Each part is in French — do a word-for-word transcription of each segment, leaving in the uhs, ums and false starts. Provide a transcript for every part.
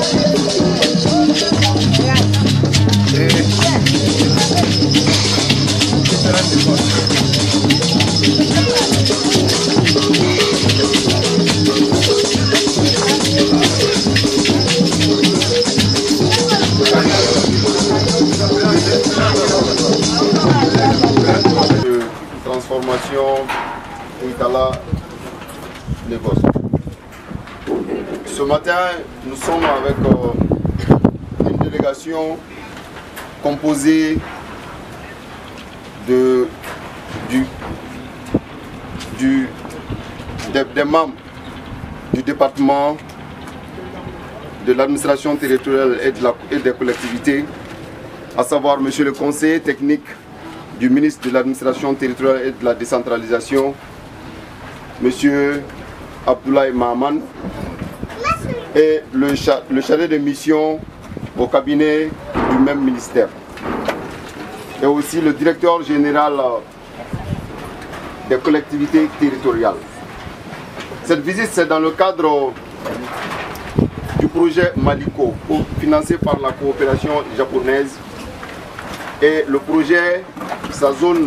Transformation Ouittala Lagos. Ce matin, nous sommes avec euh, une délégation composée de, du, du, des, des membres du département, de l'administration territoriale et, de la, et des collectivités, à savoir Monsieur le conseiller technique du ministre de l'administration territoriale et de la décentralisation, Monsieur Abdoulaye Mahaman, et le, cha le chargé de mission au cabinet du même ministère. Et aussi le directeur général des collectivités territoriales. Cette visite, c'est dans le cadre du projet Maliko, financé par la coopération japonaise. Et le projet, sa zone,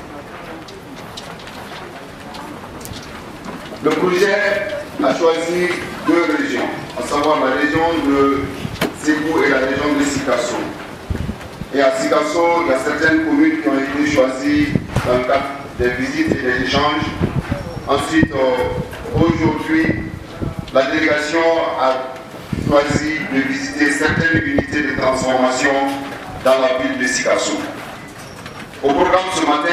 le projet a choisi deux régions, à savoir la région de Ségou et la région de Sikasso. Et à Sikasso, il y a certaines communes qui ont été choisies dans le cadre des visites et des échanges. Ensuite, euh, aujourd'hui, la délégation a choisi de visiter certaines unités de transformation dans la ville de Sikasso. Au programme ce matin,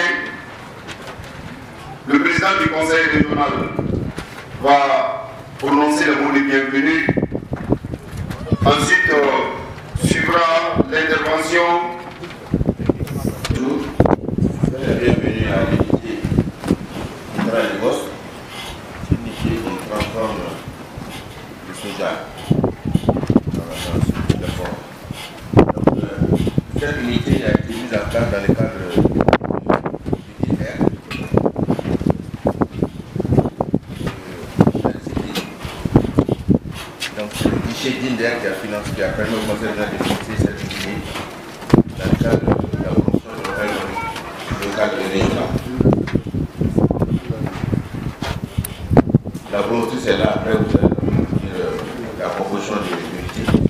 le président du conseil régional va prononcer le mot de bienvenue. Ensuite, euh, suivra l'intervention. Bienvenue à l'unité Ouittala Lagos, unité qui transforme le soja dans la forme. Cette unité a été mise en place dans le cadre du militaire. Donc c'est le guichet d'Inder qui a financé, qui a permis au conseil de financer cette unité dans le cadre de la promotion de l'organisme local et régional. La volonté c'est là, après vous allez dire la proposition de l'unité.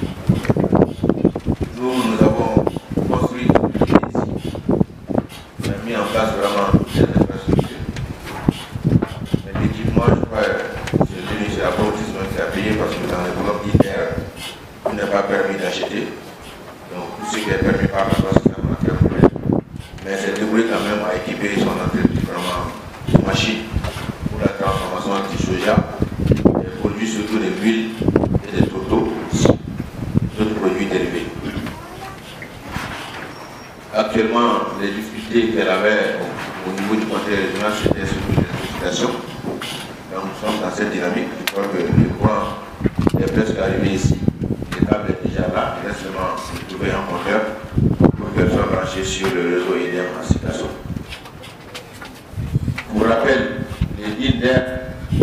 Nous, nous avons construit ici, on a mis en place vraiment des infrastructures. Mais l'équipement, je crois, c'est le ministère de l'apprentissage qui a payé parce que dans les blocs d'hiver, il n'est pas permis d'acheter. Donc tout ce qui est permis par la loi, c'est vraiment permis. Mais c'est débrouillé quand même à équiper son entreprise vraiment de machines pour la transformation anti-soja, des produits surtout des huiles et des totaux, d'autres produits dérivés. Actuellement, les difficultés qu'elle avait au niveau du conseil régional, c'était surtout les explications. Donc nous sommes dans cette dynamique. Je crois que le courant est presque arrivé ici. Le câble est déjà là. Il reste seulement de trouver un compteur pour qu'elle soit branchée sur le réseau I D E M en Sikasso. Pour rappel, les I D E M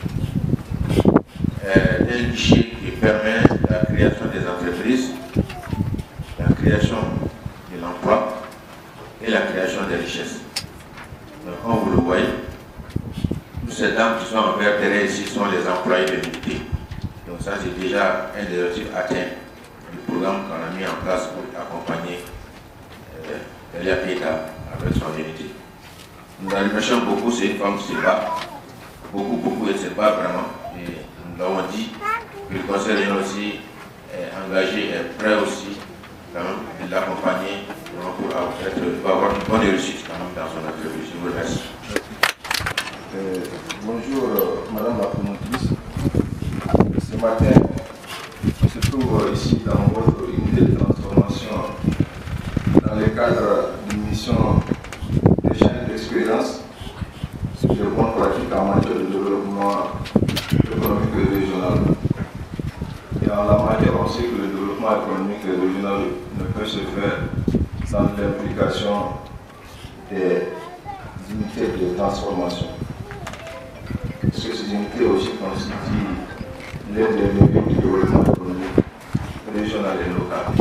est un guichet qui permet la création des entreprises, la création de l'emploi et la création des richesses. Donc, comme vous le voyez, tous ces dames qui sont en vert derrière ici sont les employés de l'unité. Donc ça, c'est déjà un des objectifs atteints du programme qu'on a mis en place pour accompagner euh, Elia Keita avec son unité. Nous la remercions beaucoup, c'est une femme qui se bat, beaucoup, beaucoup, elle se bat vraiment. Et nous l'avons dit, que le conseil régional aussi est engagé, est prêt aussi quand même de l'accompagner pour avoir une bonne réussite quand même dans son entreprise. Je vous remercie. Euh, bonjour euh, Madame la promotrice. Ce matin, on se trouve euh, ici dans votre unité de transformation dans le cadre d'une mission d'échange d'expérience sur les bonnes pratiques en matière de développement économique et régional. Et en la matière, on sait que le développement économique et régional ne peut se faire sans l'implication des unités de transformation. Parce que ces unités aussi constituent l'aide des leviers du développement économique. niveau régional et local.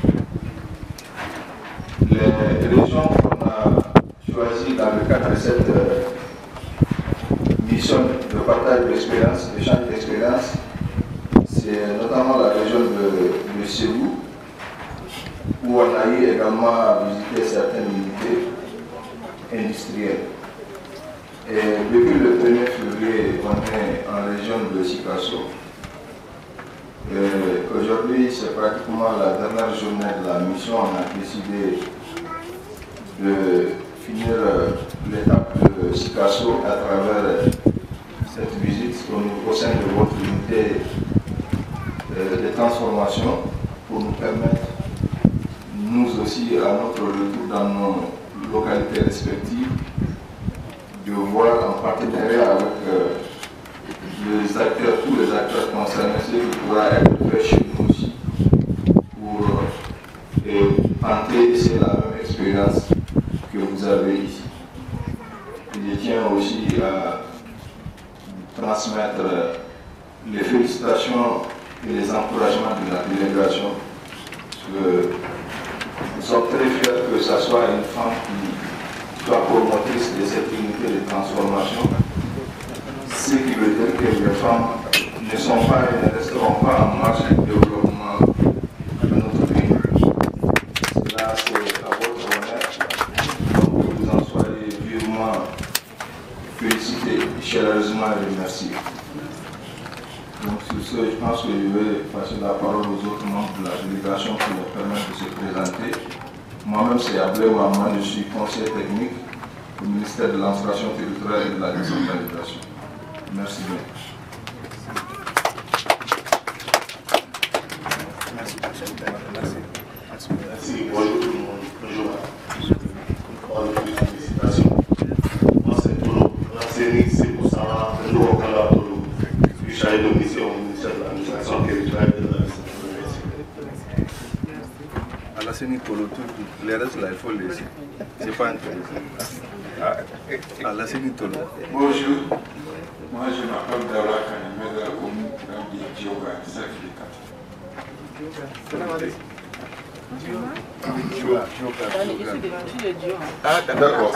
Les régions qu'on a choisies dans le cadre de cette euh, mission de partage d'expérience, d'échange d'expérience, c'est notamment la région de, de Ségou, où on a eu également à visiter certaines unités industrielles. Et depuis le premier février, on est en région de Sikasso. Aujourd'hui, c'est pratiquement la dernière journée de la mission. On a décidé de finir l'étape de Sikasso à travers cette visite au, au sein de votre unité de transformation pour nous permettre, nous aussi, à notre retour dans nos localités respectives, de voir en partenariat avec euh, les acteurs, tous les acteurs concernés, ce qui pourra être fait chez nous aussi, pour euh, et tenter et c'est la même expérience que vous avez ici. Je tiens aussi à transmettre les félicitations et les encouragements de la délégation. Que nous sommes très fiers que ce soit une femme qui soit promotrice de cette unité de transformation, ce qui veut dire que les femmes ne sont pas et ne resteront pas en marche du développement de notre pays. Cela, c'est à votre honneur. Donc, que vous en soyez vivement félicités, chaleureusement remerciés. Donc, sur ce, je pense que je vais passer la parole aux autres membres de la délégation pour leur permettre de se présenter. Moi-même, c'est Ablé Ouama, je suis conseiller technique au ministère de l'administration territoriale et de la décentralisation. Merci bien. Merci, merci. Merci, bonjour tout le monde. Bonjour. Bonjour, félicitations. Moi, c'est Tolo. L'enseignant, c'est pour ça, le nouveau candidat Tolo. Je suis chargé de mission au ministère de l'administration territoriale et de la décentralisation. À la scène Tolo, les restes là, il faut les laisser. C'est pas intéressant. À la scène Tolo. Bonjour. Moi, je m'appelle Dara Kanimé de la commune de Dioga, certificat. Ah, d'accord.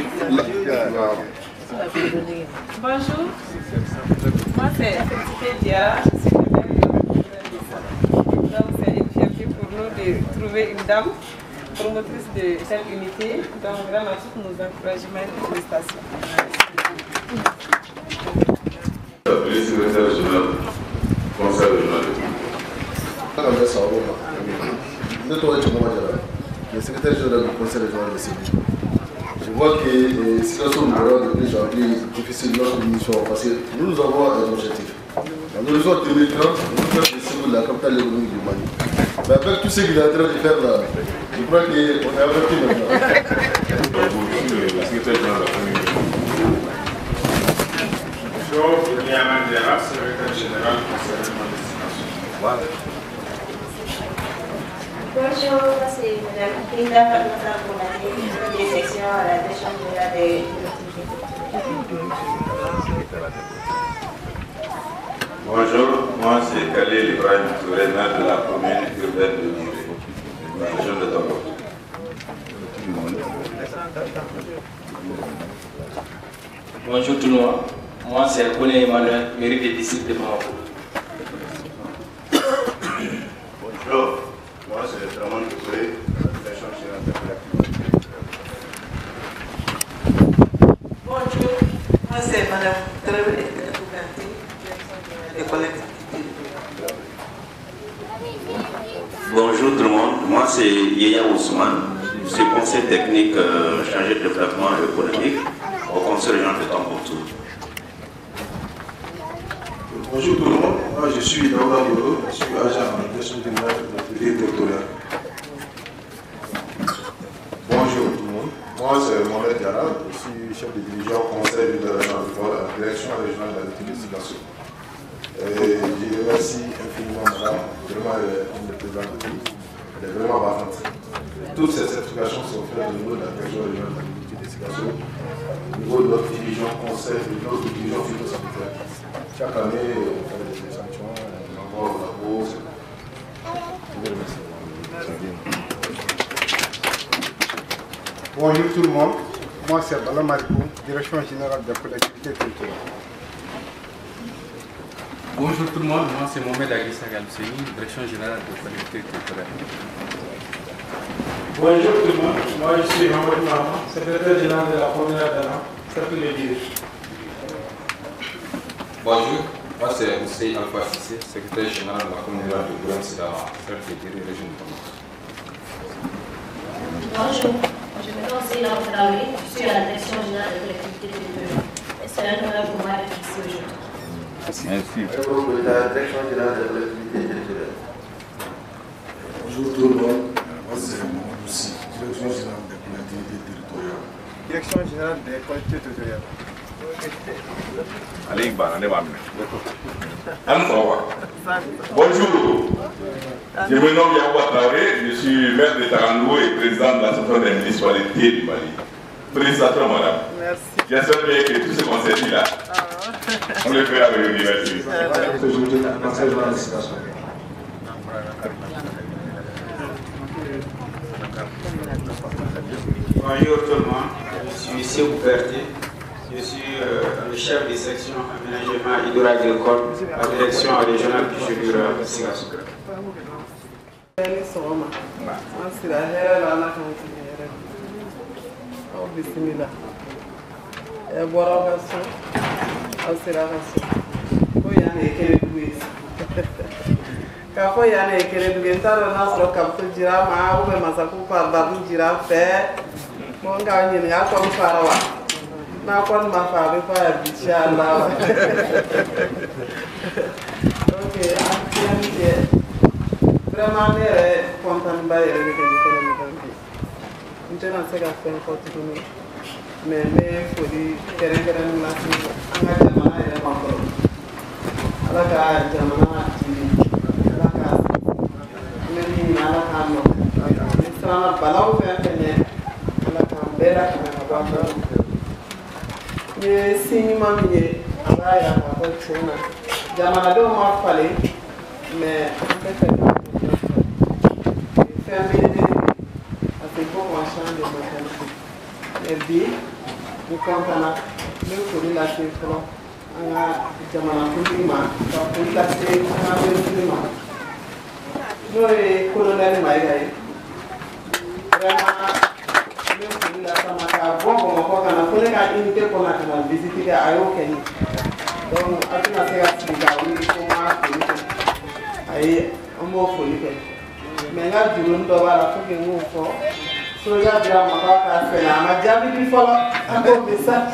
Bonjour, moi c'est Félicité Dia. Donc c'est une fierté pour nous de trouver une dame promotrice de cette unité. Donc vraiment tous nos encouragements et félicitations. Le secrétaire général, conseil régional de le secrétaire général du conseil régional de Ségou. Je vois que la situation nous de plus en plus difficile dans notre mission parce que nous, nous avons un objectif. Dans l'horizon deux mille trente, nous devons faire de Ségou la capitale économique du Mali. Mais avec tout ce qu'il est en train de faire là, je crois qu'on est averti maintenant. le secrétaire général de la commune. Bonjour, William Andera, secrétaire général du conseil régional de destination. Bonjour, c'est Mme Kinda Fatmata Boulani, des sections à la direction générale des Bonjour, moi c'est Khalil Ibrahim Touré, maire de la commune urbaine de Niré, la région de Togo. Bonjour tout le monde, moi c'est Kone Emmanuel, mairie des districts de Bamako. Bonjour, moi c'est Draman Touré, la direction générale de l'activité. Bonjour, moi c'est Mme Trevor Etoukanti, direction générale des collectivités. Bonjour tout le monde, moi c'est Yaya Ousmane, je suis conseiller technique euh, chargé de développement économique au conseil régional de Tombouctou. Bonjour tout le monde, moi je suis Daouda Yoro, je suis agent en gestion générale de l'activité territoriale. Bonjour tout le monde, moi c'est Mohamed Diara, je suis chef de division conseil de la direction régionale de l'utilisation. Et je remercie infiniment madame, vraiment une des présidentes de tout, elle est vraiment battante. Toutes ces certifications sont faites au niveau de la direction régionale de l'utilisation, au niveau de notre division conseil, de notre division phytosanitaire. Chaque année, on fait des échantillons, on envoie au labo, Bonjour tout le monde, moi c'est Bala Mariko, Direction Générale des Collectivités Territoriales. Bonjour tout le monde, moi c'est Mohamed Aguissa Galseni, Direction Générale des Collectivités Territoriales. Bonjour tout le monde, moi je suis Mohamed Mahama, Secrétaire Général de la Première Dana, Cercle de Guinée. Bonjour, moi c'est Hussein Alpha Sissé, Secrétaire Général de la Communauté de Gouram Sida, Cercle de Guinée, Région de Tamar. Bonjour, je m'appelle aussi Laure Traoré, je suis à la Direction Générale des Collectivités Territoriales. Et c'est un honneur pour moi d'être ici aujourd'hui. Merci. De la Direction Générale des Collectivités Territoriales. Bonjour tout le monde, moi c'est Mohamed Moussi, Direction Générale des Collectivités Territoriales. Direction Générale des Collectivités Territoriales. Allez, bonjour, je me nomme Yahoua Traoré, je suis maire de Tarandou et président de l'association des municipalités du Mali. Félicitations madame. Merci. J'espère bien que tout ce qu'on s'est dit là, on le fait avec l'université. Bonjour tout le monde, je suis Sébou Berthier. Je suis euh, le chef de section aménagement hydro-agricole à la direction régionale du Chébura Sigassou. N'a pas de ma femme, pas Inch'Allah. Ok, vraiment, je suis content de faire ce que je fais. Je ne sais pas faire mais il faut dire que je suis en train de faire ye signima min ye an b'a yira k'a fɔ tiɲɛ na jamanadenw ma falen mais an tɛ fɛ fɛn belebele parce que il faut qu'on change de mentalité mais bi n kɔntana n bɛ foli lase fɔlɔ an ka jamanakuntigi ma ka foli lase an ka minisiri ma n'o ye colonel Mayiga ye vraiment bon bon kana fole ka unité kɔnɔ ka na visite kɛ a y'o kɛ n ye donc a tɛna se ka sigi ka wuli ko n ka foli kɛ ayi an b'o foli kɛ mais n ka jurunin dɔ b'a la faut que n k'o fɔ soja dira a ma k'a k'a sɛnɛ a ma jaabi di fɔlɔ an b'o message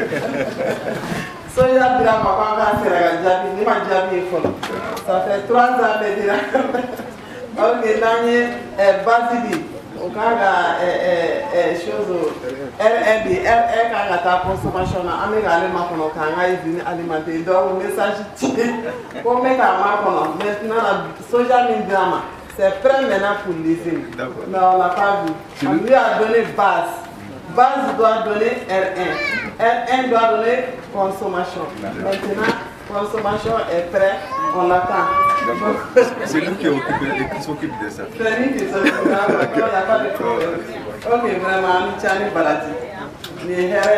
soja dira a ma k'a k'a sɛnɛ ka jaabi ne ma jaabi ye fɔlɔ ça fait trois ans bɛɛ dira ok n'an ye basi di o kan ka chose R un D R un kan ka taa consommation na an bɛ k'ale makɔnɔ k'an ka usine alimenter donc message ci ko n bɛ k'a makɔnɔ maintenant la soja min dira ma c'est prêt maintenant pour l'usine mais on l'a pas vu on lui a donné base base doit donner R un R un doit donner consommation maintenant consommation est prêt on l'attend. C'est nous qui s'occupe de ça. C'est nous qui s'occupe de ça, il n'y a pas de problème. Ok, vraiment, nous sommes baladi. Nous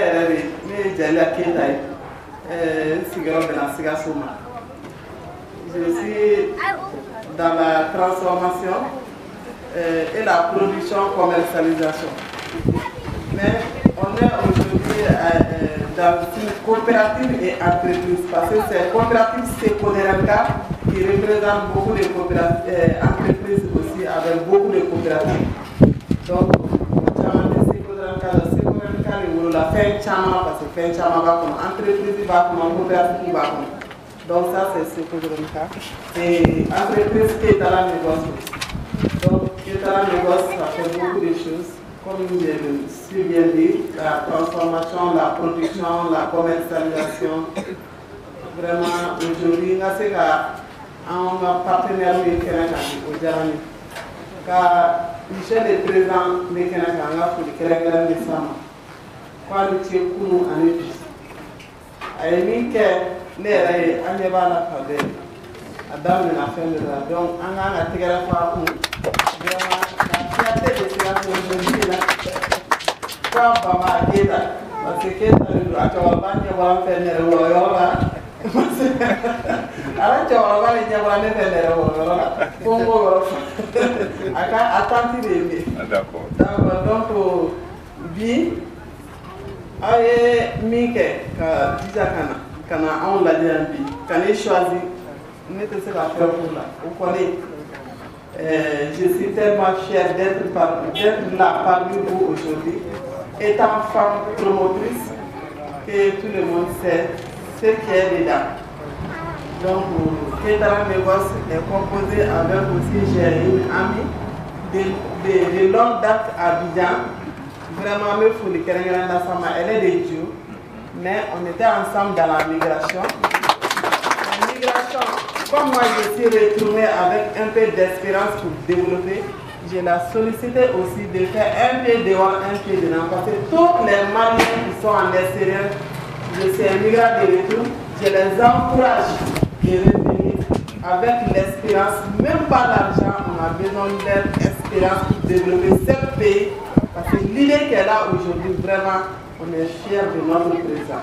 sommes Je suis dans la transformation et la production commercialisation. Mais on est aujourd'hui dans une coopérative et entreprise parce que c'est coopérative Seconeranka qui représente beaucoup de entreprises aussi avec beaucoup de coopératives. Donc, la fin chama parce que fin chama va comme entreprise va comme coopérative va comme. Donc ça c'est Seconeranka et entreprise qui est dans la négociation. Donc qui est dans la négociation, ça fait beaucoup de choses. Comme je l'ai bien dit, la transformation, la production, la commercialisation. Vraiment, aujourd'hui, nous avons un partenaire au Djarani. Car Michel est présent, mais il y a un Kérégal de Sama. Quand nous sommes coulés en épice. Et nous sommes les Agnébala Fadel. Adam de la fin de la. Donc, on a un Téléphone. me dis là. Quand Bama a dit là, parce que tu as tu vas pas dire faire des royaux là. Alors tu vas pas dire faire des royaux là. Bongo. Attends, tu D'accord. Donc, bi, aye Mike, déjà kana, kana on l'a dit un bi, quand il choisit, on était sur la faire pour là. Vous connaissez. Euh, je suis tellement fière d'être là parmi vous aujourd'hui, étant femme promotrice, que tout le monde sait ce qui est dedans. Donc, Kétara Négoce est composé avec aussi, j'ai une amie de, de, de longue date à Abidjan. Vraiment, me fout elle est de Dieu, mais on était ensemble dans la migration. La migration, comme moi je suis retournée avec un peu d'espérance pour développer, je la sollicité aussi de faire un peu dehors, un peu dedans. Parce que tous les Maliens qui sont en extérieur, je suis un migrant de retour, je les encourage de revenir avec l'espérance, même pas l'argent, on a besoin de leur espérance pour développer ce pays. Parce que l'idée qu'elle a aujourd'hui, vraiment, on est fiers de notre président.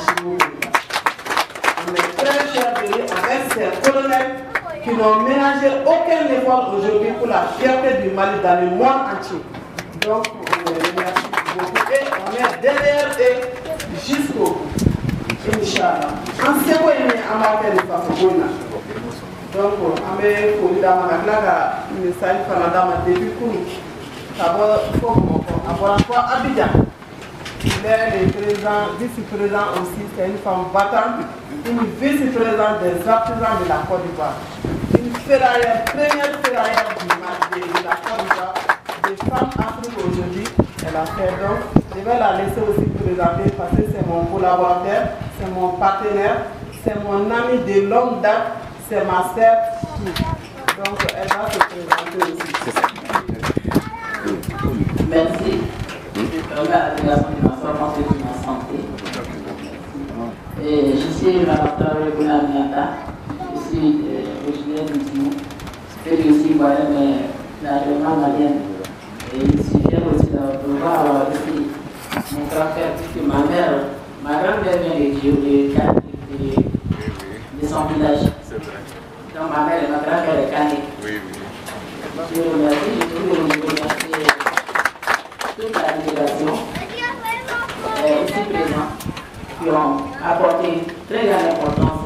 On est très fiers de lui avec ces colonels qui n'ont ménagé aucun effort aujourd'hui pour la fierté du Mali dans le monde entier. Donc, on les remercie beaucoup et on est derrière eux jusqu'au bout. Inch'Allah. En ce moment, on a fait le passeport. Donc, on a fait le message pour depuis pour d'abord, il faut avoir encore Abidjan. Il est le président, vice-président aussi, c'est une femme battante, une vice-présidente des artisans de la Côte d'Ivoire. Une ferraillère, première ferraillère de la Côte d'Ivoire, des femmes africaines aujourd'hui. Elle a fait donc, je vais la laisser aussi présenter parce que c'est mon collaborateur, c'est mon partenaire, c'est mon ami de longue date, c'est ma sœur. Donc elle va se présenter aussi. Merci. Je permets à la délégation de ma formation et de ma santé. Et je suis la docteur Regula Miata. Je suis originaire du Timon. Je suis aussi moyenne, mais naturellement malienne. Et je suis fière aussi de voir ici mon grand-père, puisque ma mère, ma grand-mère vient de Dieu, de, de son village. Donc ma mère et ma grand-mère est Kané. Oui, oui. Je remercie, je remercie toute la délégation euh, ici présents qui ont apporté très grande importance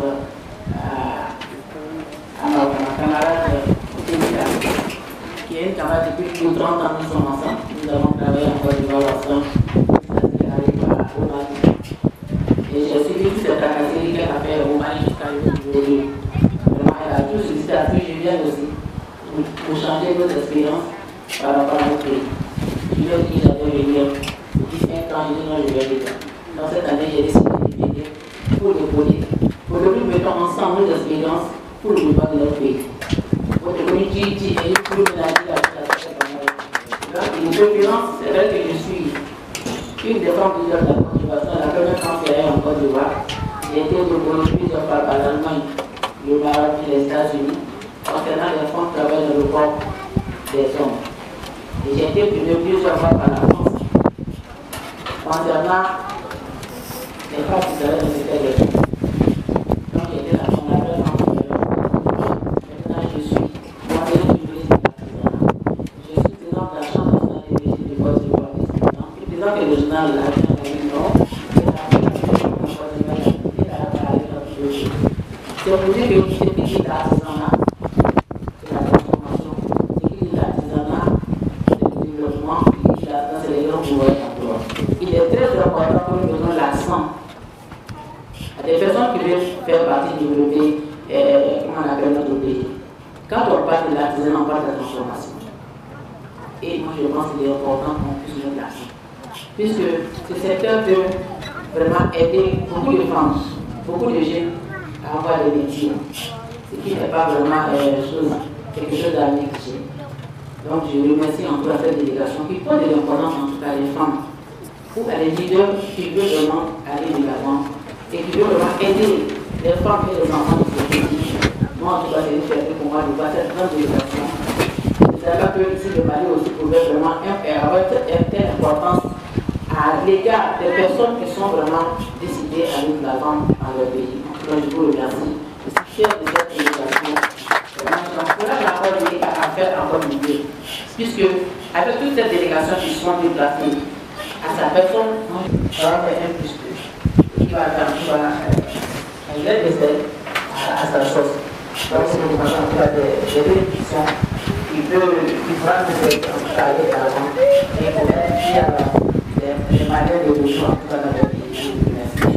à, à ma, ma camarade Ténika, qui est une camarade depuis plus de trente ans, nous sommes ensemble. Nous avons travaillé en Côte d'Ivoire ensemble, au Mali. Et j'ai suivi toute cette tracasserie qu'elle a fait au Mali jusqu'à aujourd'hui. Vraiment, elle a tout sollicité à ce que je vienne aussi pour, pour changer notre expérience par rapport à notre pays. Je lui ai dit que j'allais venir dix-cinq ans, je dis non, je vais venir. Dans cette année, j'ai décidé de venir pour le politique. Pour que nous mettons ensemble nos expériences pour le développement de notre pays. Pour que nous disions pour ménager la situation. Donc, une préférence, c'est vrai que je suis une des femmes leaders de la Côte d'Ivoire, la première femme ferraille en Côte d'Ivoire. J'ai été reconnue plusieurs fois par l'Allemagne, le Maroc et les États-Unis concernant les femmes qui travaillent dans le corps des hommes. Et j'ai été primée plusieurs fois par la France concernant les femmes qui travaillent dans le secteur des femmes. Donc j'ai été la première femme qui maintenant je suis conseillère du ministre de l'artisanat. Je suis présidente de la Chambre nationale des métiers de Côte d'Ivoire. Présidente régionale de la région de la Nord et la Fédération de Côte d'Ivoire et la République. C'est pour dire que c'est petit l'artisanat. Il est très important que nous donnons l'accent à des personnes qui veulent faire partie du développer, euh, comment on appelle notre pays. Quand on parle de l'artisanat, on parle de la transformation. Et moi je pense qu'il est important qu'on puisse donner l'accent. Puisque ce secteur peut vraiment aider beaucoup de femmes, beaucoup de jeunes à avoir des métiers. Ce qui n'est pas vraiment euh, chose, quelque chose à négliger. Donc je remercie encore cette délégation qui prend de l'importance en tout cas les femmes ou à des leaders qui veulent vraiment aller de l'avant et qui veulent vraiment aider les femmes et les enfants de ce pays. Moi en tout cas c'est une fierté pour moi de voir cette grande délégation. C'est là que ici le Mali aussi pouvait vraiment avoir une telle importance à l'égard des personnes qui sont vraiment décidées à aller de l'avant dans leur pays. Donc je vous remercie. Je suis fier de cette délégation. J'encourage encore l'I A à faire encore mieux. Puisque avec toutes ces délégations qui sont déplacées, à sa personne, ça va faire un plus plus. Qui va faire, qui va euh, il est décès à, à sa chose. Donc c'est une façon qui a des, des bénédictions qui peut, qui fera que c'est aller à l'avant et pour être qui a les, les manières de retour en tout cas dans le pays. Merci.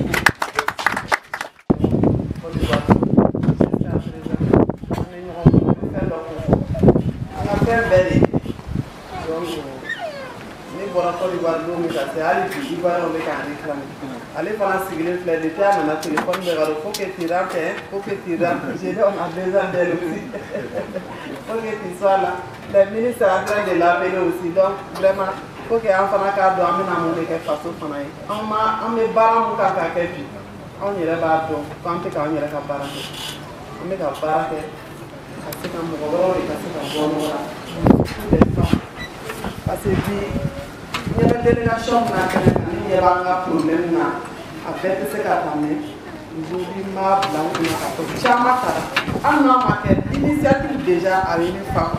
On a fait un bel été. Donc, ni bɔra Côte d'Ivoire don min ka se hali bi Ivoirien bɛ k'an réclamer ale fana sigilen filɛ depuis a nana téléphone bɛ ka don faut que tu rentres faut que tu rentres j'ai dit on a besoin d'elle aussi faut que tu sois là le ministre est en train de l'appeler aussi donc vraiment faut que an fana k'a dɔn an bɛna mun de kɛ faso fana ye an ma an bɛ baara mun kan ka kɛ bi anw yɛrɛ b'a dɔn k'an tɛ k'an yɛrɛ ka baara kɛ an bɛ ka baara kɛ ka se ka mɔgɔ wɛrɛw de ka se ka bɔ ɲɔgɔn la tous les temps parce que bi il y a une délégation qui a un problème avec ce qu'il y a aujourd'hui, ma blanche, ma l'initiative déjà à une femme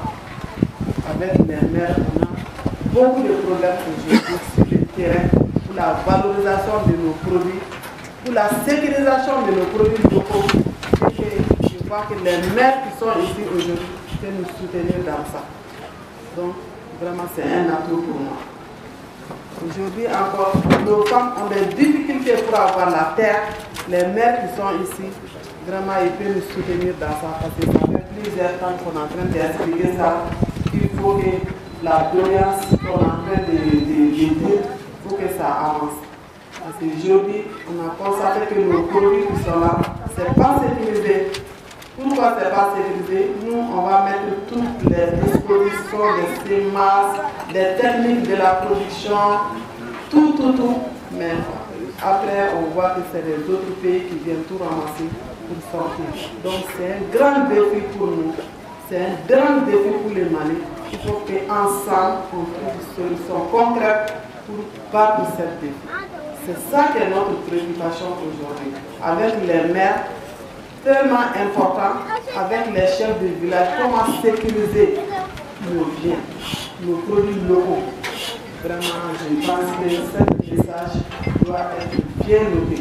avec les mères. On a beaucoup de problèmes aujourd'hui sur le terrain pour la valorisation de nos produits, pour la sécurisation de nos produits locaux. Et je vois que les mères qui sont ici aujourd'hui peuvent nous soutenir dans ça. Donc, vraiment, c'est un atout pour moi. Aujourd'hui encore, nos femmes ont des difficultés pour avoir la terre. Les mères qui sont ici, vraiment, ils peuvent nous soutenir dans ça. Parce que ça fait plusieurs temps qu'on est en train d'expliquer ça. Il faut que la doléance qu'on est en train de, de, de dire, il faut que ça avance. Parce qu'aujourd'hui, on a constaté que nos produits qui sont là, ce n'est pas sécurisé. Pourquoi ce n'est pas sécurisé? Nous, on va mettre toutes les dispositions, les semences, les techniques de la production, tout, tout, tout. Mais après, on voit que c'est les autres pays qui viennent tout ramasser pour sortir. Donc c'est un grand défi pour nous. C'est un grand défi pour les Mali. Il faut qu'ensemble, on trouve une solution concrète pour battre cette défi. C'est ça qui est notre préoccupation aujourd'hui. Avec les maires, tellement important, avec les chefs de village, comment sécuriser nos biens, nos produits locaux. Vraiment, je pense que ce message doit être bien noté.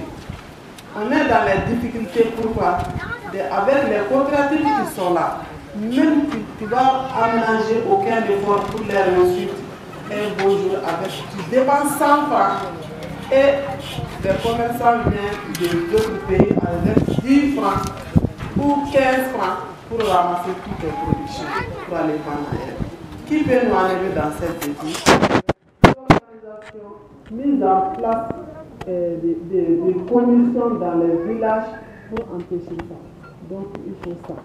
On est dans les difficultés, pourquoi? Avec les coopératives qui sont là, même tu, tu vas aménager aucun effort pour les réussir un beau jour avec, tu dépenses cent francs et les commerçants viennent d'autres pays avec dix francs ou quinze francs pour ramasser toutes les productions pour aller vendre ailleurs. Qui peut nous enlever dans cette défi? L'organisation mise en place euh, des, des, des commissions dans les villages pour empêcher ça. Donc il faut ça.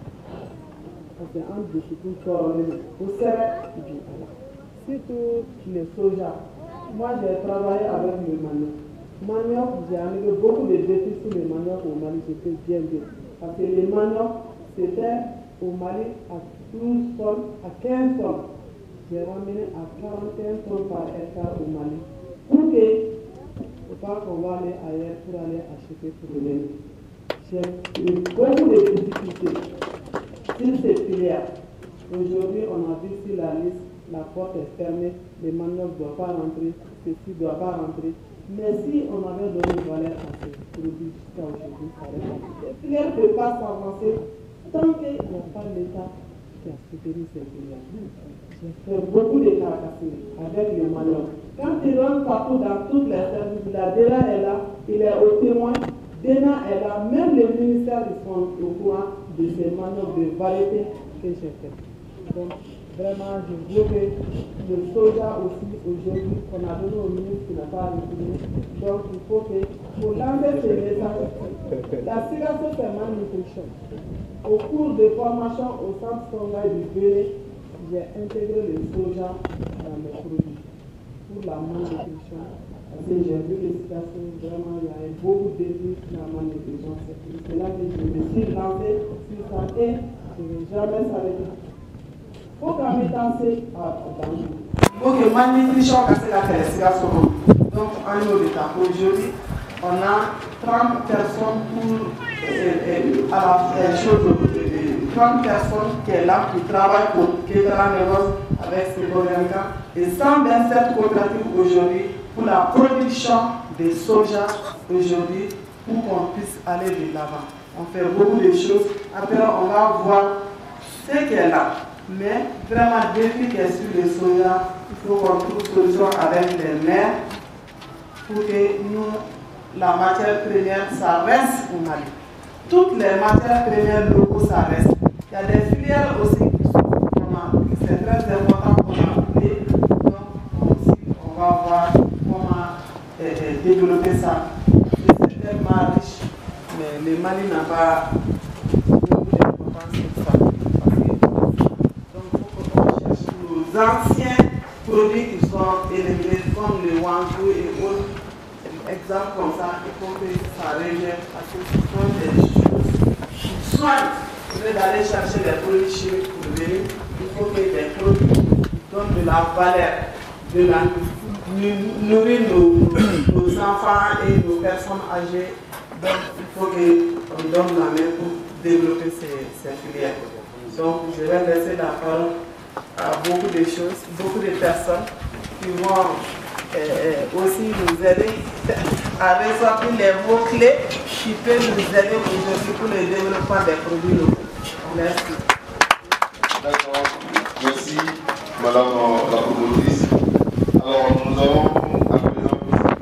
Parce qu'en discipline, il faut serrer du surtout les soja. Moi j'ai travaillé avec le manioc. Manioc, j'ai amené beaucoup de défis sur le manioc au Mali, j'étais bien bien. Parce que les manioc, c'était au Mali à douze tonnes, à quinze tonnes. J'ai ramené à quarante et un tonnes par hectare au Mali. Pour que, il ne faut pas qu'on va aller ailleurs pour aller acheter pour le lait. J'ai eu beaucoup de difficultés sur ces filières. Aujourd'hui, on a vu sur la liste, la porte est fermée, les manioc ne doivent pas rentrer, ceci ne doit pas rentrer. Mais si on avait donné une valeur à ces produits jusqu'à aujourd'hui, ça aurait pas. Les filières ne peuvent pas s'avancer tant qu'il n'y a pas l'État qui a soutenu ces filières. J'ai fait beaucoup de caractéristiques avec les manioc. Quand il rentre partout dans toutes les services, la D E A est là, il est au témoin, D E N A est là, même les ministères ils sont au courant de ces manioc de variété que j'ai fait. Donc, vraiment, je veux que le soja aussi, aujourd'hui, qu'on a donné au ministre qui n'a pas répondu. Donc, il faut que, pour lancer ces messages, la cigarette c'est malnutrition. Au cours de formation au centre Songhai du Bénin, j'ai intégré le soja dans mes produits pour la malnutrition. Parce que j'ai vu les situations, vraiment, il y a beaucoup de défis sur la malnutrition. C'est là que je me suis lancé sur ça et je ne vais jamais s'arrêter. faut qu'on mette en ok, malnutrition, c'est la félicitation. Donc, en niveau d'État, aujourd'hui, on a trente personnes pour euh, à la chose, trente personnes qui sont là, qui travaillent pour qui est en négoce avec ces programmes et cent vingt-sept coopératives aujourd'hui pour la production de soja aujourd'hui pour qu'on puisse aller de l'avant. On fait beaucoup de choses. Après, on va voir ce qui est là. Mais vraiment, depuis qu'il y a sur le soja, il faut qu'on trouve une solution avec les maires pour que nous, la matière première, ça reste au Mali. Toutes les matières premières locaux, ça reste. Il y a des filières aussi qui sont, c'est très important qu'on a appelé. Donc, aussi, on va voir comment euh, développer ça. C'est tellement riche, mais le Mali n'a pas beaucoup d'importance sur ça. Nos anciens produits qui sont élevés comme le wankou et autres, exemples comme ça, il faut que ça revienne parce que ce sont des choses qui soignent. Au lieu d'aller chercher des produits chimiques pour venir, il faut que des produits qui donnent de la valeur, de la nourrir nos, nos enfants et nos personnes âgées. Donc il faut qu'on donne la main pour développer ces, ces filières. Donc je vais laisser la parole à beaucoup de choses, beaucoup de personnes qui vont euh, aussi nous aider à ressortir les mots-clés qui peuvent nous aider aujourd'hui pour le développement des produits locaux. Merci. D'accord. Merci, Madame la promotrice. Alors, nous avons à présent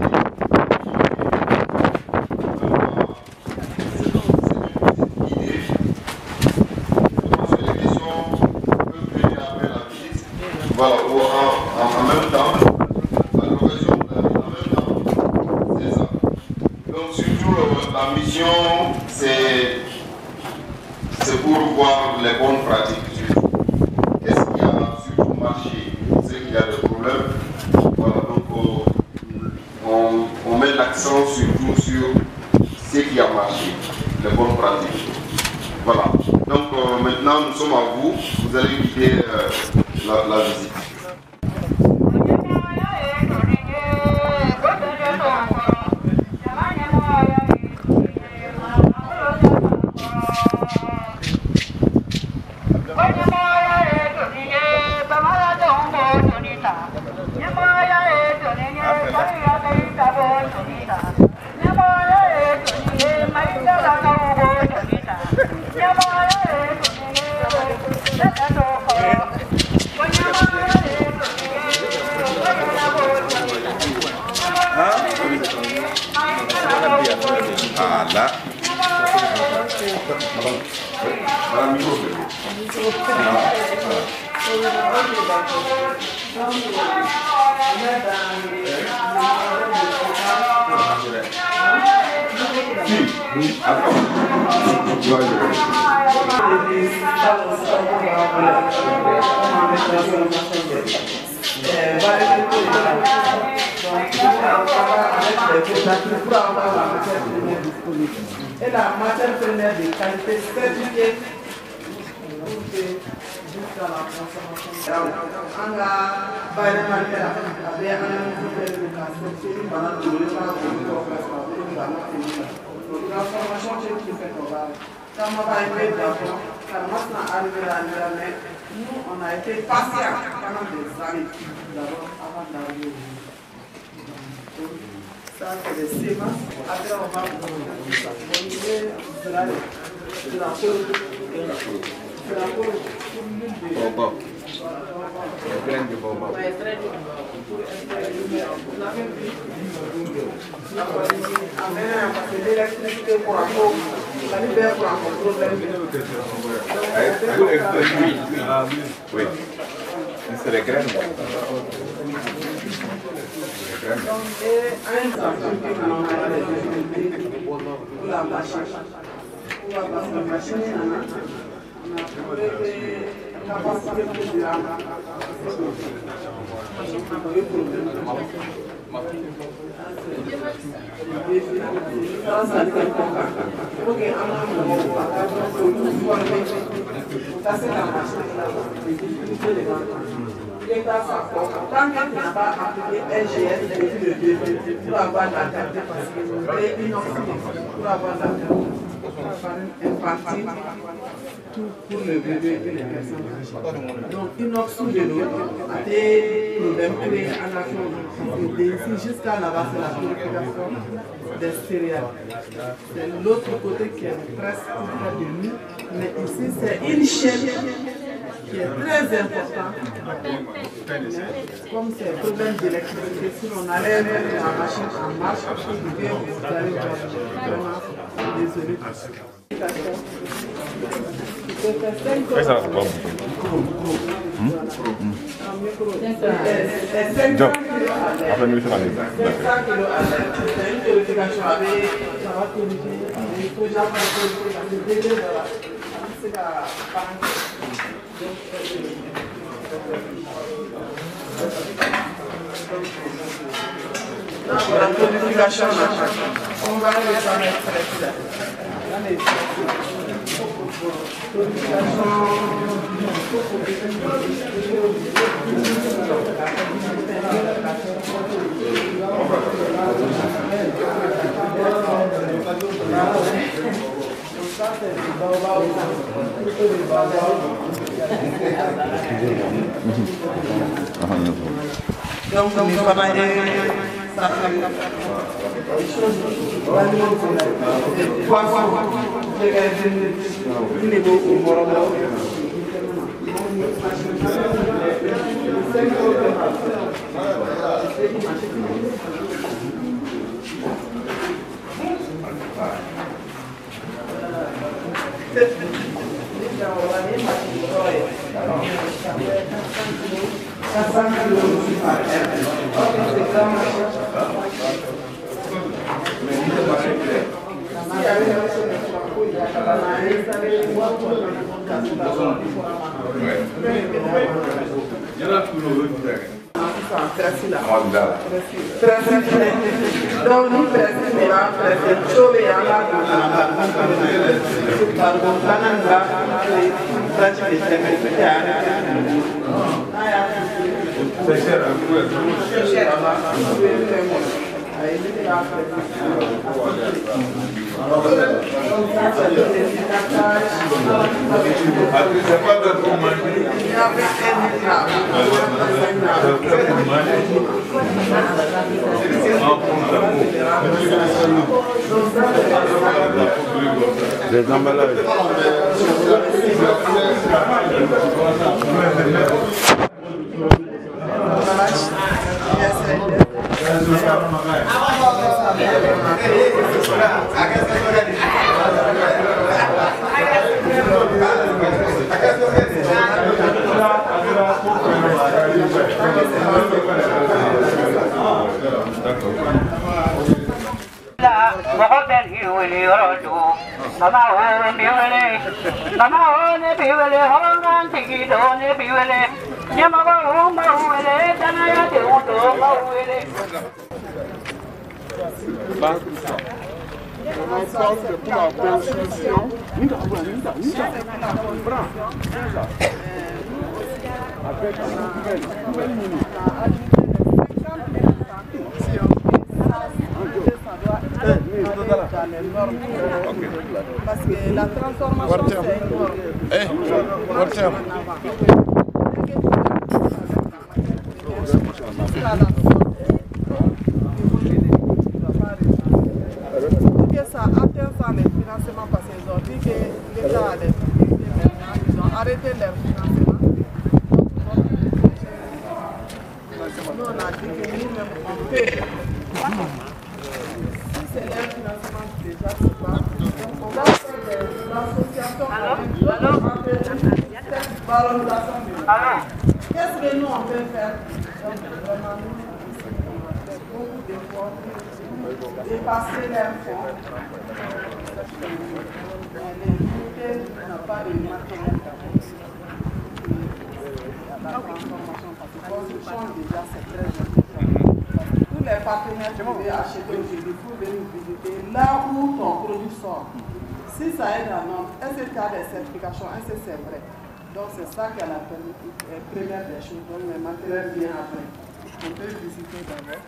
voilà, en, en, en même temps, à l'occasion de en même temps, c'est ça. Donc surtout la mission, c'est pour voir les bonnes pratiques. Qu'est-ce qui a surtout marché, c'est qu'il y a des problèmes. Voilà, donc on, on met l'accent surtout sur ce qui a marché, les bonnes pratiques. Voilà. Donc euh, maintenant nous sommes à vous, vous allez guider euh, la, la visite. Ah là. Madame Miko. Et la matière première de qualité certifiée jusqu'à la consommation. On a pas de manière à bien analyser l'éducation, on a donné la transformation qui fait qu'on va. Quand on va arriver d'accord, quand on va arriver à l'année, nous on a été patients pendant des années d'abord avant d'arriver. Ça, c'est des sémences. Après, on va vous ça. Vous voulez de la de la peau. De la peau pour l'huile de boba. La graine de boba. On va extraire du boba. Pour extraire du boba. Vous l'avez vu. Après, parce que l'électricité pour un peu, la libère pour un peu problème. Oui. C'est les graines. Donc, un exemple que l'on a pour la machine. Pour la machine, on a trouvé que la capacité plus durable. Ok, Ça, c'est la machine de diffuser les ventes. L'État s'apporte. Tant qu'il n'a pas appliqué L G S depuis le début pour avoir la carte de parce et inoxydé pour avoir la carte infantile pour le bébé et les personnes âgées. Donc, inoxydé a des problèmes créés à la fin de ici jusqu'à là-bas, c'est la purification des céréales. C'est l'autre côté qui est presque près de nous, mais ici, c'est une chaîne qui est très important. Comme c'est un problème d'électricité, si on allait mettre la machine en marche, vous allez voir vraiment désolé. Ça va pas. Donc, après nous faire aller. C'est une vérification avec ça va corriger avec tout ça pour le délai de la c'est la la purification, on va les mettre très là. Allez. Donc, on va travailler ça les choses. Les emballages. Parce que la transformation, c'est une norme. Ça atteint ça les financements parce qu'ils ont dit que l'État a des difficultés maintenant, ils ont arrêté leur financement. Nous on a dit que nous-mêmes on peut. Si c'est leur financement déjà, c'est pas. Donc on va faire des associations avec d'autres entreprises, cette valorisation du qu'est-ce que nous on peut faire? Donc vraiment nous, on fait beaucoup d'efforts. Dépasser leurs fonds. Les unités n'ont pas de matériel la transformation parce que production déjà c'est très important. Tous les partenaires qui veulent acheter aujourd'hui pour venir visiter là où ton produit sort. Si ça est dans notre, est-ce qu'il y a des certifications? Est-ce que c'est vrai? Donc c'est ça qui est la première des choses. Donc le matériel vient après. On peut visiter d'abord.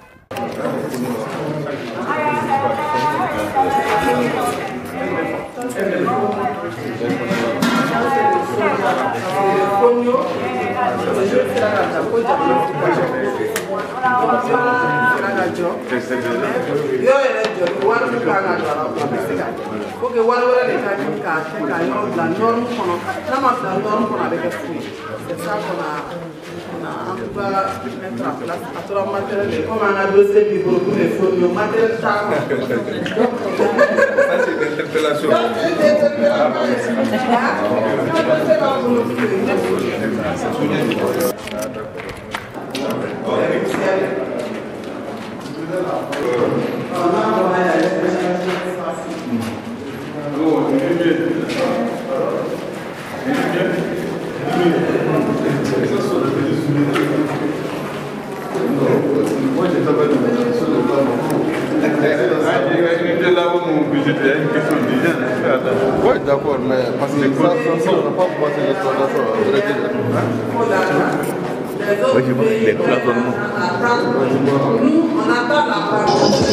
C'est ça qu'on a, on a en tout cas mettre en place. À tout matériel, comme on a dossier pour les fonds, le matériel ça. Ça c'est l'interpellation. Moi, j'ai pas de sur le plan. Oui, d'accord, mais parce que ça, ça, on n'a pas commencé l'exploitation. Oui, je vois les plafonnements. Nous, on attend la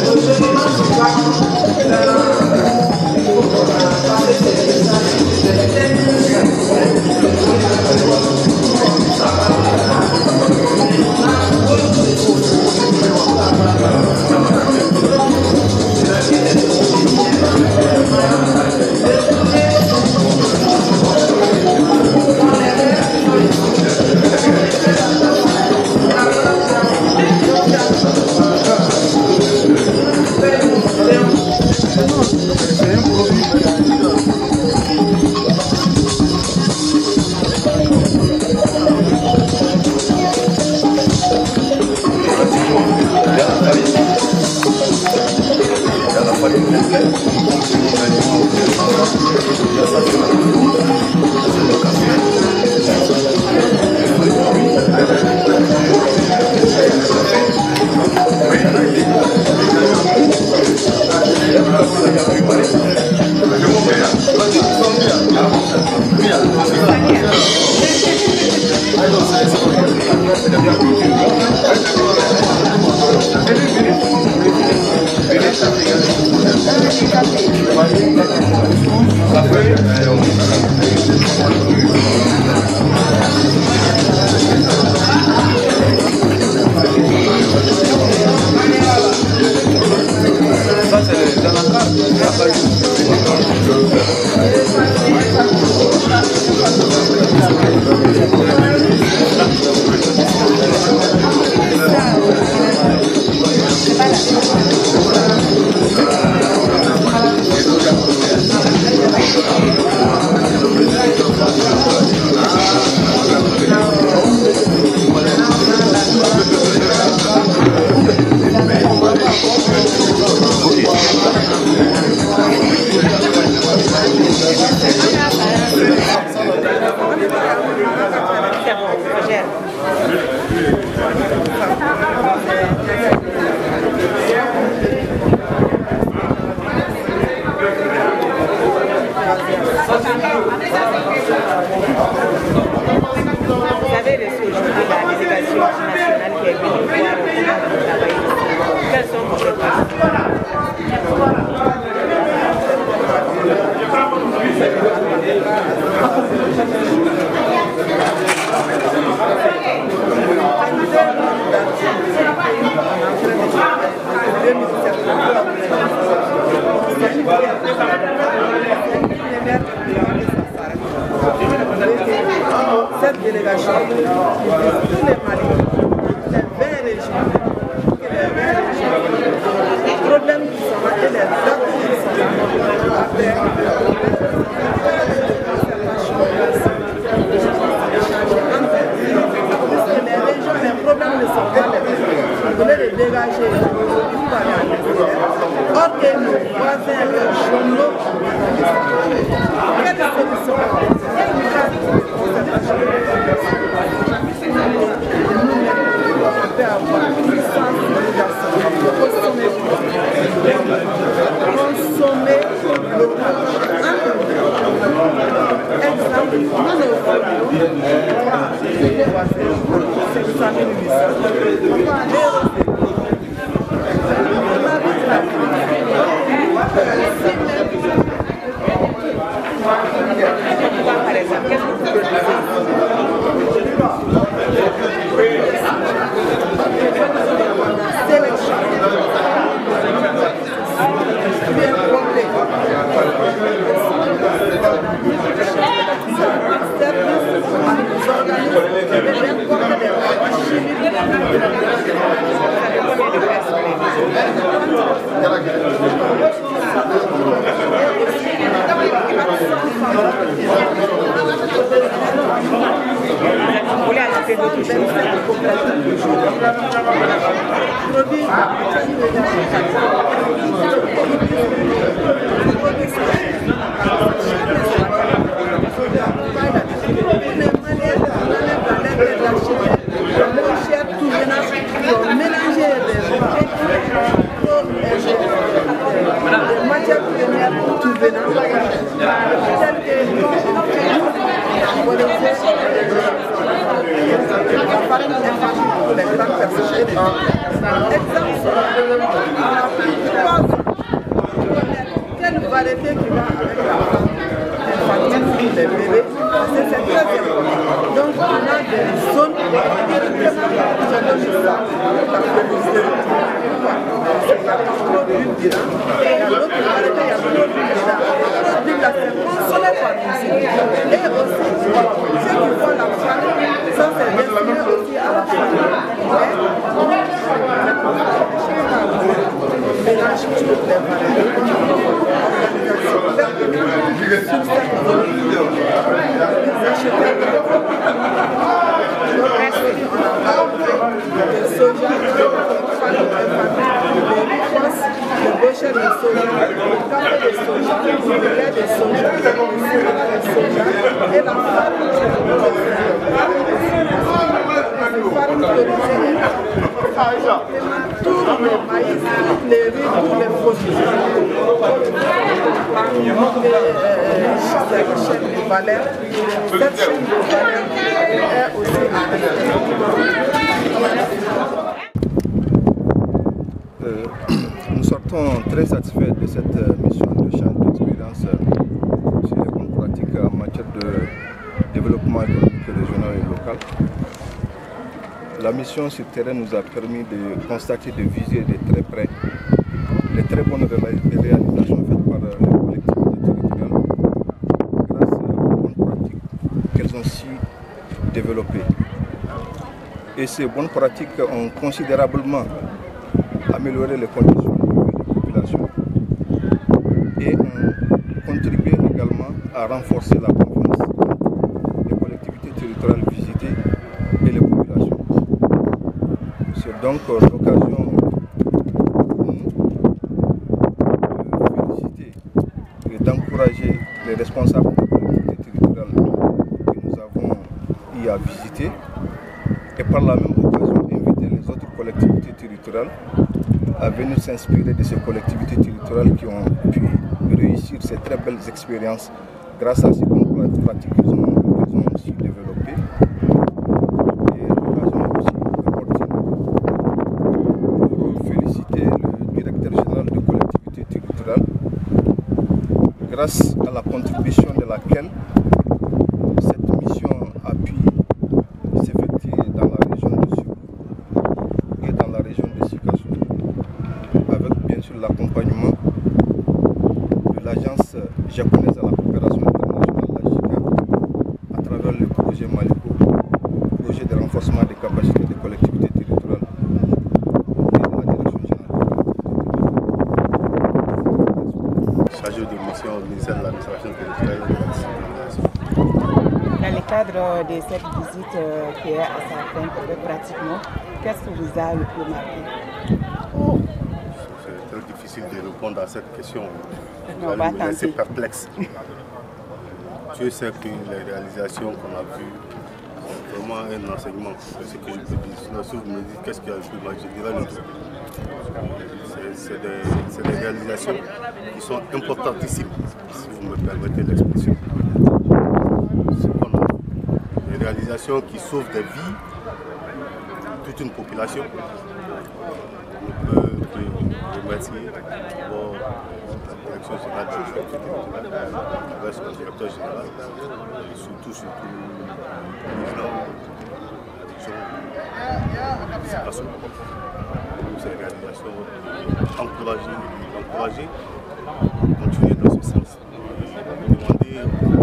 Cette délégation, tous les Mali, les vingt régions, les vingt régions, les problèmes qui sont là et les dates qui sont là. Les régions, les problèmes ne sont pas les mêmes. Vous voulez les dégager, vous allez en extérieur. Or que nos voisins régionaux, quelle solution? Consommer local. Exemple, nous cent mille huit cents. Quelle variété qui va avec la infantile pour les bébés, c'est très important. Donc on a des zones directement ça donne ça, la productivité. Il y a trop d'huile dedans. Et il y a l'autre variété, il y a trop d'huile dedans. Trop d'huile là, c'est consommé par nous. Et aussi, ceux qui font la farine, ça c'est destiné aussi à la farine. Mélange toutes les variétés. Le soja, le boucher de soja, le café de soja, le lait de soja, le céréales de soja et la farine de tous les maïs, tous les riz, tous les produits. Parmi les chaînes de valeur, cette chaîne de valeur est aussi euh, Nous sortons très satisfaits de cette mission de champ d'expérience sur les bonnes pratiques en matière de développement économique régional et local. La mission sur terrain nous a permis de constater, de viser de très près les très bonnes réalisations faites par les collectivités territoriales grâce aux bonnes pratiques qu'elles ont su développer. Et ces bonnes pratiques ont considérablement amélioré les conditions de vie des populations et ont contribué également à renforcer la confiance entre les collectivités territoriales visitées et les populations. C'est donc l'occasion pour nous de féliciter et d'encourager les responsables des collectivités territoriales que nous avons eu à visiter et par la même occasion inviter les autres collectivités territoriales à venir s'inspirer de ces collectivités territoriales qui ont pu réussir ces très belles expériences grâce à ces bonnes pratiques qu'ils ont, qu'ils ont aussi développées. Et l'occasion aussi opportune pour féliciter le directeur général de collectivité territoriale grâce à la contribution de laquelle cette mission a pu s'effectuer dans la région de Sioux et dans la région de Sikasso, avec bien sûr l'accompagnement de l'agence japonaise à la coopération internationale, la J I C A, à travers le projet Maliko, projet de renforcement des capacités des collectivités territoriales et de la direction générale. Chargé de mission au ministère de l'administration territoriale et de la décentralisation. Dans le cadre de cette visite euh, qui est à sa fin, pratiquement, qu'est-ce que vous a le plus marqué? Oh, c'est très difficile de répondre à cette question. Vous On allez va me laisser tenter. perplexe. Dieu sait que les réalisations qu'on a vues, c'est vraiment un enseignement. C'est ce que je peux dire. Sinon, si vous me dites qu'est-ce qu'il y a le plus marqué, je dirais le tout. C'est- C'est des, c'est des réalisations qui sont importantissimes, si vous me permettez l'expression. Ce qu'on a. Des réalisations qui sauvent des vies, toute une population. On peut remercier d'abord la direction générale de la son directeur général, et surtout, surtout le président de la direction pour ces réalisations, encourager, encourager, continuer dans ce sens. Demander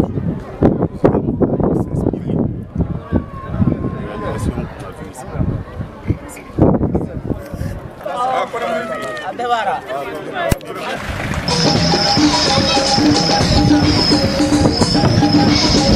aux s'inspirer des réalisations qu'on a vues ici. Merci.